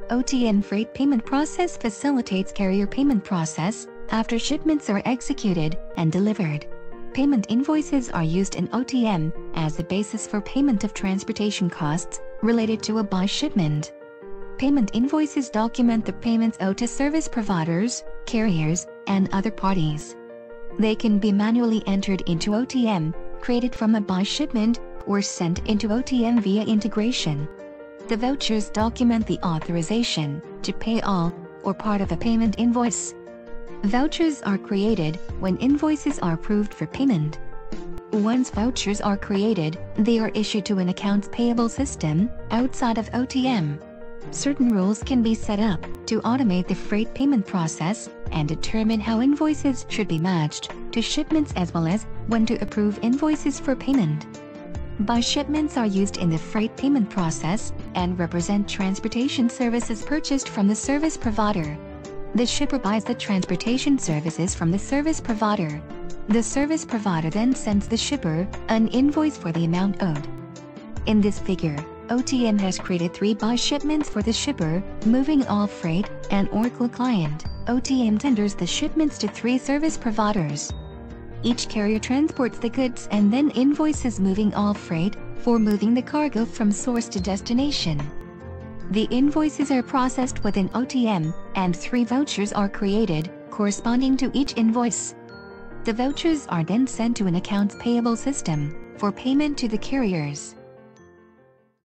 OTM freight payment process facilitates carrier payment process after shipments are executed and delivered. Payment invoices are used in OTM as the basis for payment of transportation costs related to a by shipment. Payment invoices document the payments owed to service providers, carriers, and other parties. They can be manually entered into OTM, created from a by shipment, or sent into OTM via integration. The vouchers document the authorization to pay all or part of a payment invoice. Vouchers are created when invoices are approved for payment. Once vouchers are created, they are issued to an accounts payable system outside of OTM. Certain rules can be set up to automate the freight payment process and determine how invoices should be matched to shipments as well as when to approve invoices for payment. By shipments are used in the freight payment process and represent transportation services purchased from the service provider. The shipper buys the transportation services from the service provider. The service provider then sends the shipper an invoice for the amount owed. In this figure, OTM has created 3 by shipments for the shipper, moving all freight, and Oracle client. OTM tenders the shipments to 3 service providers. Each carrier transports the goods and then invoices moving all freight for moving the cargo from source to destination. The invoices are processed within OTM, and 3 vouchers are created, corresponding to each invoice. The vouchers are then sent to an accounts payable system for payment to the carriers.